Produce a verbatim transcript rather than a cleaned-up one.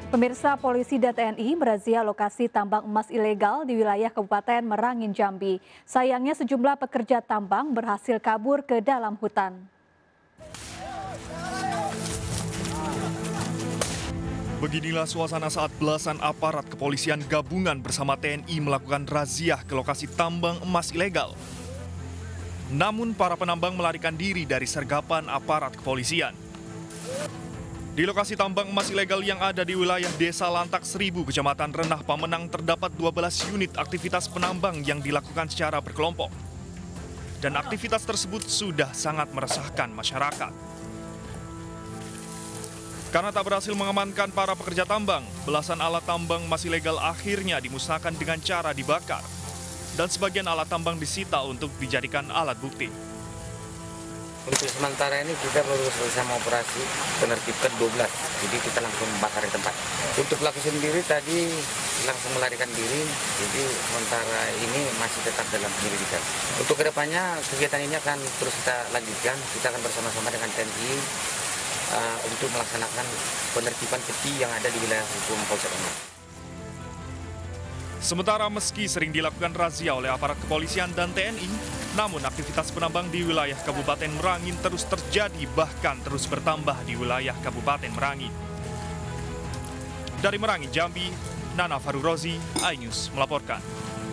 Pemirsa, polisi dan T N I merazia lokasi tambang emas ilegal di wilayah Kabupaten Merangin, Jambi. Sayangnya sejumlah pekerja tambang berhasil kabur ke dalam hutan. Beginilah suasana saat belasan aparat kepolisian gabungan bersama T N I melakukan razia ke lokasi tambang emas ilegal. Namun para penambang melarikan diri dari sergapan aparat kepolisian. Di lokasi tambang emas ilegal yang ada di wilayah Desa Lantak Seribu, Kecamatan Renah Pamenang, terdapat dua belas unit aktivitas penambang yang dilakukan secara berkelompok. Dan aktivitas tersebut sudah sangat meresahkan masyarakat. Karena tak berhasil mengamankan para pekerja tambang, belasan alat tambang emas ilegal akhirnya dimusnahkan dengan cara dibakar. Dan sebagian alat tambang disita untuk dijadikan alat bukti. Untuk sementara ini kita baru selesai operasi penertibkan dua belas, jadi kita langsung bakar di tempat. Untuk pelaku sendiri tadi langsung melarikan diri, jadi sementara ini masih tetap dalam penyelidikan. Untuk kedepannya kegiatan ini akan terus kita lanjutkan, kita akan bersama-sama dengan T N I uh, untuk melaksanakan penertiban peti yang ada di wilayah hukum Polsek Renah. Sementara meski sering dilakukan razia oleh aparat kepolisian dan T N I, namun aktivitas penambang di wilayah Kabupaten Merangin terus terjadi, bahkan terus bertambah di wilayah Kabupaten Merangin. Dari Merangin, Jambi, Nana Farurozi, iNews melaporkan.